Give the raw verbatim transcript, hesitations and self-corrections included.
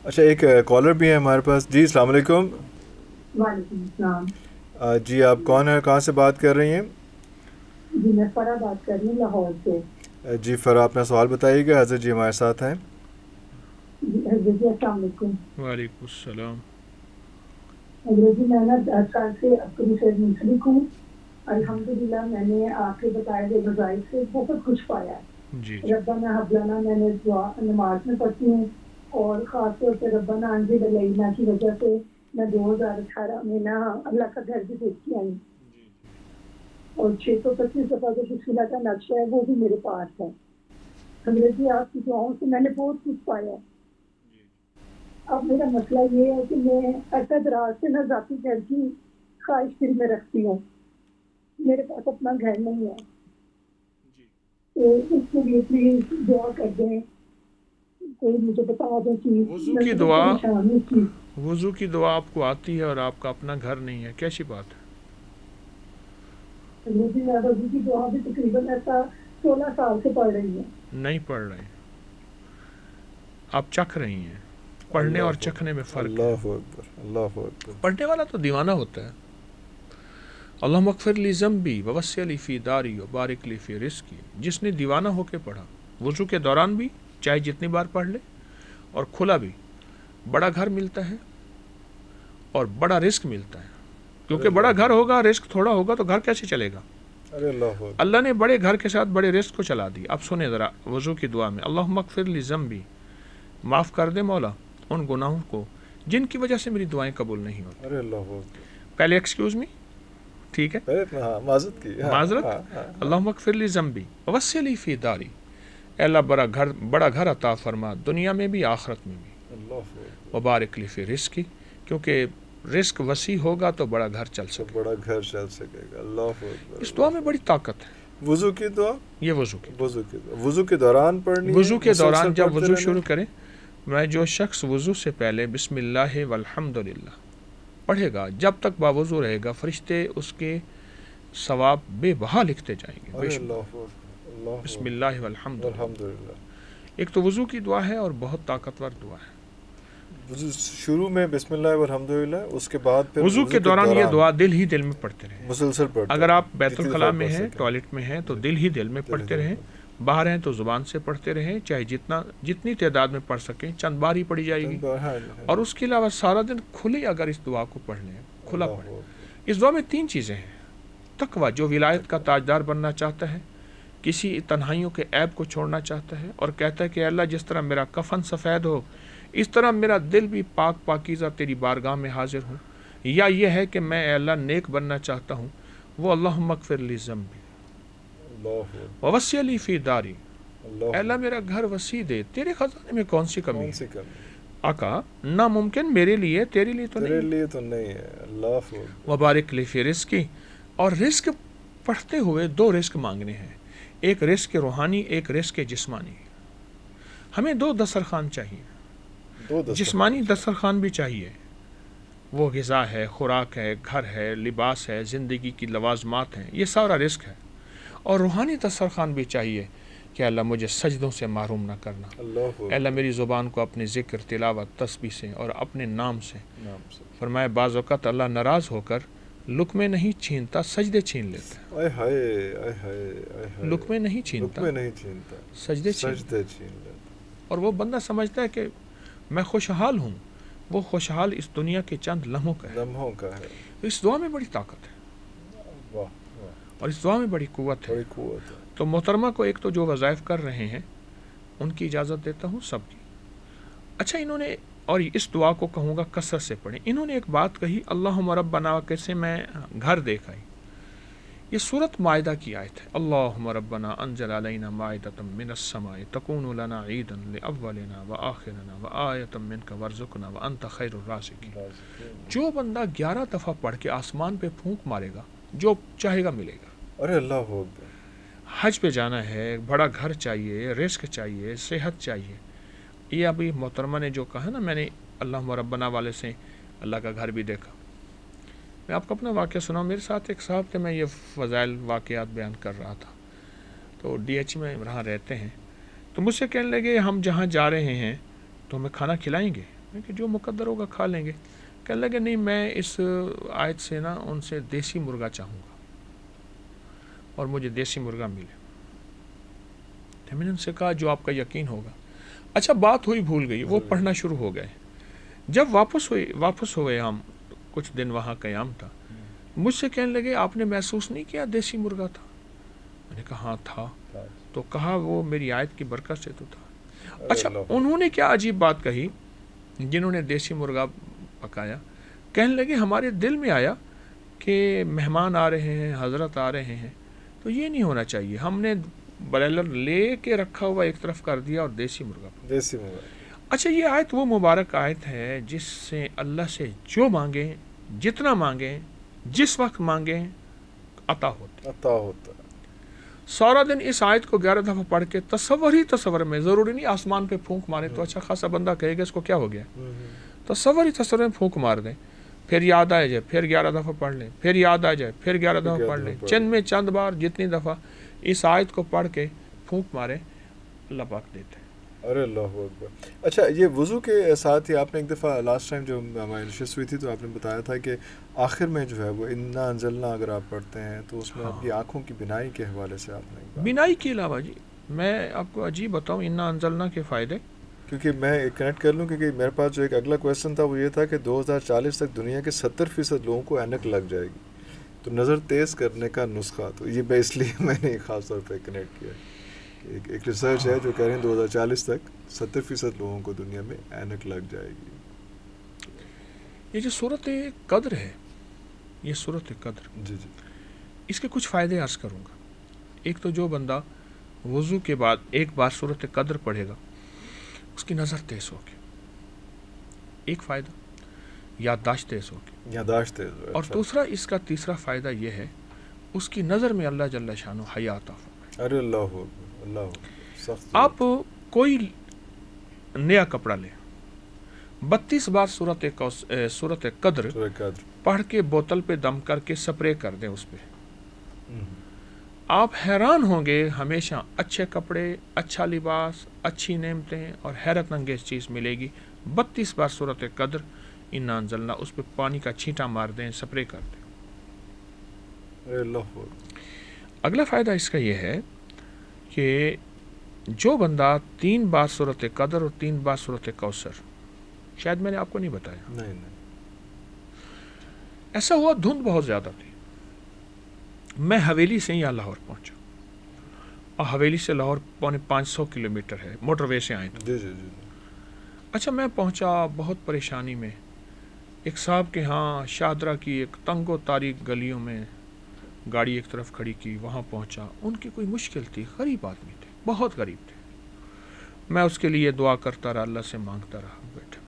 اچھا ایک کالر بھی ہے ہمارے پاس. جی السلام علیکم. وعلیکم السلام. جی آپ کون ہیں, کہاں سے بات کر رہی ہیں؟ جی میں فرا بات کر رہی ہوں لاہور سے. جی فرا اپنا سوال بتائیے گا, حضرت جی ہمارے ساتھ ہیں. جی حضرت جی السلام علیکم. وعلیکم السلام. حضرت جی میں نا دس سال سے عقلی سے منسلک ہوں. الحمدللہ میں نے آپ کے بتائے ہوئے وظائف سے بہت کچھ پایا ہے. جی جی ربنا حب لنا میں نے دعا نماز میں پڑھتی ہوں, اور خاص طور سے ربنا انزل علینا کی وجہ سے میں دو ہزار اٹھارہ میں نا اللہ کا گھر بھی دیکھ کے آئی, اور چھ سو پچیس دفعہ جو شکلا کا نقشہ ہے وہ بھی میرے پاس ہے. حضرت جی آپ کی دعاؤں سے میں نے بہت کچھ پایا ہے. اب میرا مسئلہ یہ ہے کہ میں اٹک راز سے نہ ذاتی گھر کی خواہش دل میں رکھتی ہوں. میرے پاس اپنا گھر نہیں ہے, تو اس کے لیے پلیز دعا کر دیں, کوئی مجھے بتا دیں کہ وضو میں کی بہت دعا پریشان ہوں. چیز وضو کی دعا آپ کو آتی ہے اور آپ کا اپنا گھر نہیں ہے, کیسی بات ہے؟ مجھے وضو کی دعا بھی تقریباً ایسا سولہ سال سے پڑھ رہی ہوں. نہیں پڑھ رہے, آپ چکھ رہی ہیں. پڑھنے اور چکھنے میں فرق ہے. اللہ اکبر, اللہ اکبر. پڑھنے والا تو دیوانہ ہوتا ہے. اللہم اغفر لی ذنبی ووسع لی فی داری وبارک لی فی رزقی. جس نے دیوانہ ہو کے پڑھا, وضو کے دوران بھی چاہے جتنی بار پڑھ لے, اور کھلا بھی, بڑا گھر ملتا ہے اور بڑا رزق ملتا ہے. کیونکہ بڑا گھر ہوگا, رزق تھوڑا ہوگا تو گھر کیسے چلے گا؟ ارے اللہ اکبر. اللہ نے بڑے گھر کے ساتھ بڑے رزق کو چلا دی. اب سنیں ذرا وضو کی دعا میں, اللہم اغفر لی ذنبی, معاف کر دے مولا ان گناہوں کو جن کی وجہ سے میری دعائیں قبول نہیں ہوتی. ارے اللہ اکبر. پہلے ایکسکیوز می, ٹھیک ہے, معذرت کی معذرت. اللہم اغفر لی ذنبی ووسع لی فی داری. اے اللہ بڑا گھر بڑا گھر عطا فرما, دنیا میں بھی آخرت میں بھی. وبارک لی فی رزقی, کیونکہ رزق وسیع ہوگا تو بڑا گھر چل سکے, بڑا گھر چل سکے گا. اللہ اکبر. اس دعا میں بڑی طاقت ہے. وضو کی دعا, یہ وضو کی وضو کی دعا وضو کے دوران پڑھنی ہے. وضو کے دوران جب وضو شروع کریں, میں جو شخص وضو سے پہلے بسم اللہ والحمدللہ پڑھے گا, جب تک باوضو رہے گا, فرشتے اس کے ثواب بے بہا لکھتے جائیں گے. بسم اللہ والحمدللہ. ایک تو وضو کی دعا ہے اور بہت طاقتور دعا ہے. شروع میں بسم اللہ والحمدللہ, اس کے بعد پھر وضو کے دوران یہ دعا دل ہی دل میں پڑھتے رہیں. مسلسل پڑھتے. اگر آپ بیت الخلاء میں ہیں, ٹوائلٹ میں ہیں, تو دل ہی دل میں پڑھتے رہیں. باہر ہیں تو زبان سے پڑھتے رہیں, چاہے جتنا جتنی تعداد میں پڑھ سکیں, چند بار ہی پڑھی جائے گی. اور اس کے علاوہ سارا دن کھلی اگر اس دعا کو پڑھ لیں, کھلا پڑھیں. اس دعا میں تین چیزیں ہیں. تقویٰ, جو ولایت کا تاجدار بننا چاہتا ہے, کسی تنہائیوں کے عیب کو چھوڑنا چاہتا ہے, اور کہتا ہے کہ اللہ جس طرح میرا کفن سفید ہو اس طرح میرا دل بھی پاک پاکیزہ تیری بارگاہ میں حاضر ہوں. یا یہ ہے کہ میں اے اللہ نیک بننا چاہتا ہوں, وہ اللہم اغفر لی ذنبی ووسع لی فی داری. اے اللہ میرا گھر وسیع دے, تیرے خزانے میں کون سی کمی ہے؟ آقا ناممکن میرے لیے, تیرے لیے تو تیرے لیے تو نہیں ہے. اللہ. وبارک لی فی رزقی. اور رزق پڑھتے ہوئے دو رزق مانگنے ہیں, ایک رزق روحانی, ایک رزق جسمانی. ہمیں دو دسترخوان چاہیے. جسمانی دسترخوان بھی چاہیے, وہ غذا ہے, خوراک ہے, گھر ہے, لباس ہے, زندگی کی لوازمات ہیں, یہ سارا رزق ہے. اور روحانی دسترخوان بھی چاہیے کہ اللہ مجھے سجدوں سے محروم نہ کرنا. اے اللہ میری زبان کو اپنے ذکر, تلاوت, تسبیح سے اور اپنے نام سے. فرمائے بعض اوقات اللہ ناراض ہو کر لقمے نہیں چھینتا, سجدے چھین لیتا ہے. لقمے نہیں چھینتا, سجدے چھین لیتا. اور وہ بندہ سمجھتا ہے کہ میں خوشحال ہوں, وہ خوشحال اس دنیا کے چند لمحوں کا ہے. لمحوں کا ہے. اس دعا میں بڑی طاقت ہے, اور اس دعا میں بڑی قوت ہے. تو محترمہ کو ایک تو جو وظائف کر رہے ہیں ان کی اجازت دیتا ہوں, سب کی. اچھا انہوں نے, اور اس دعا کو کہوں گا کثرت سے پڑھیں, انہوں نے ایک بات کہی, اللہم ربنا, کیسے میں گھر دیکھ آئی. یہ سورۃ مائدہ کی آیت ہے. اللہم ربنا انزل علینا مائدۃ من السماء تکون لنا عیدا لاولنا وآخرنا وآیۃ منک وارزقنا وانت خیر الرازقین. جو بندہ گیارہ دفعہ پڑھ کے آسمان پہ پھونک مارے گا, جو چاہے گا ملے گا. ارے اللہ ہو. حج پہ جانا ہے, بڑا گھر چاہیے, رزق چاہیے, صحت چاہیے. یہ ابھی محترمہ نے جو کہا نا, میں نے اللہم ربنا والے سے اللہ کا گھر بھی دیکھا. میں آپ کو اپنا واقعہ سناؤں. میرے ساتھ ایک صاحب تھے, میں یہ فضائل واقعات بیان کر رہا تھا, تو ڈی ایچ میں وہاں رہتے ہیں, تو مجھ سے کہنے لگے ہم جہاں جا رہے ہیں تو ہمیں کھانا کھلائیں گے. میں کہ جو مقدر ہوگا کھا لیں گے. کہنے لگے نہیں میں اس آیت سے نا ان سے دیسی مرغا چاہوں گا اور مجھے دیسی مرغا ملے. تو میں نے ان سے کہا جو آپ کا یقین ہوگا. اچھا بات ہوئی بھول گئی, وہ پڑھنا شروع ہو گئے. جب واپس ہوئے واپس ہوئے ہم کچھ دن وہاں قیام تھا, مجھ سے کہنے لگے آپ نے محسوس نہیں کیا دیسی مرغا تھا؟ میں نے کہا ہاں تھا. تو کہا وہ میری آیت کی برکت سے تو تھا. اچھا انہوں نے کیا عجیب بات کہی جنہوں نے دیسی مرغا پکایا, کہنے لگے ہمارے دل میں آیا کہ مہمان آ رہے ہیں, حضرت آ رہے ہیں, تو یہ نہیں ہونا چاہیے, ہم نے برائلر لے کے رکھا ہوا ایک طرف کر دیا اور دیسی مرغا دیسی مرغا. اچھا یہ آیت وہ مبارک آیت ہے جس سے اللہ سے جو مانگیں, جتنا مانگیں, جس وقت مانگیں, عطا ہوتا عطا ہوتا. سارا دن اس آیت کو گیارہ دفعہ پڑھ کے تصور ہی تصور میں, ضروری نہیں آسمان پہ پھونک مارے تو اچھا خاصا بندہ کہے گا اس کو کیا ہو گیا, تصور ہی تصور میں پھونک مار دیں, پھر یاد آ جائے, پھر گیارہ دفعہ پڑھ لیں, پھر یاد آ جائے, پھر گیارہ دفعہ پڑھ لیں, چند میں چند بار جتنی دفعہ اس آیت کو پڑھ کے پھونک مارے اللہ پاک دیتے ہیں. ارے اللہ اکبر. اچھا یہ وضو کے ساتھ ہی آپ نے ایک دفعہ لاسٹ ٹائم جو ہماری نشست ہوئی تھی تو آپ نے بتایا تھا کہ آخر میں جو ہے وہ انا انزلنا اگر آپ پڑھتے ہیں تو اس میں آپ کی آنکھوں کی بینائی کے حوالے سے آپ نے بینائی کے علاوہ جی میں آپ کو عجیب بتاؤں انا انزلنا کے فائدے, کیونکہ میں کنیکٹ کر لوں کیونکہ میرے پاس جو ایک اگلا کویشچن تھا وہ یہ تھا کہ دو ہزار چالیس تک دنیا کے ستر فیصد لوگوں کو اینک لگ جائے گی, تو نظر تیز کرنے کا نسخہ, تو یہ میں اس لیے میں نے خاص طور پہ کنیکٹ کیا. ایک ایک ریسرچ ہے جو کہہ رہے ہیں دو ہزار چالیس تک ستر فیصد لوگوں کو دنیا میں اینک لگ جائے گی. یہ جو صورت قدر ہے, یہ صورت قدر جی جی اس کے کچھ فائدے عرض کروں گا. ایک تو جو بندہ وضو کے بعد ایک بار صورت قدر پڑھے گا اس کی نظر تیز ہوگی, ایک فائدہ, یادداشت تیز ہوگی, یادداشت تیز. اور دوسرا اس کا تیسرا فائدہ یہ ہے اس کی نظر میں اللہ جل شانہ حیا عطا فرمائے. ارے اللہ اللہ سخت. آپ کوئی نیا کپڑا لیں, بتیس بار صورت صورت قدر پڑھ کے بوتل پہ دم کر کے سپرے کر دیں اس پہ, آپ حیران ہوں گے ہمیشہ اچھے کپڑے, اچھا لباس, اچھی نعمتیں اور حیرت انگیز چیز ملے گی. بتیس بار صورت قدر انا انزلنا اس پہ پانی کا چھینٹا مار دیں, سپرے کر دیں. اگلا فائدہ اس کا یہ ہے کہ جو بندہ تین بار صورت قدر اور تین بار صورت کوثر, شاید میں نے آپ کو نہیں بتایا, نہیں نہیں ایسا ہوا دھند بہت زیادہ تھی, میں حویلی سے یہاں لاہور پہنچا, اور حویلی سے لاہور پونے پانچ سو کلو میٹر ہے, موٹر وے سے آئے تھے. جی جی جی. اچھا میں پہنچا بہت پریشانی میں, ایک صاحب کے ہاں شاہدرہ کی ایک تنگ و تاریک گلیوں میں گاڑی ایک طرف کھڑی کی, وہاں پہنچا. ان کی کوئی مشکل تھی, غریب آدمی تھے, بہت غریب تھے. میں اس کے لیے دعا کرتا رہا, اللہ سے مانگتا رہا, بیٹھا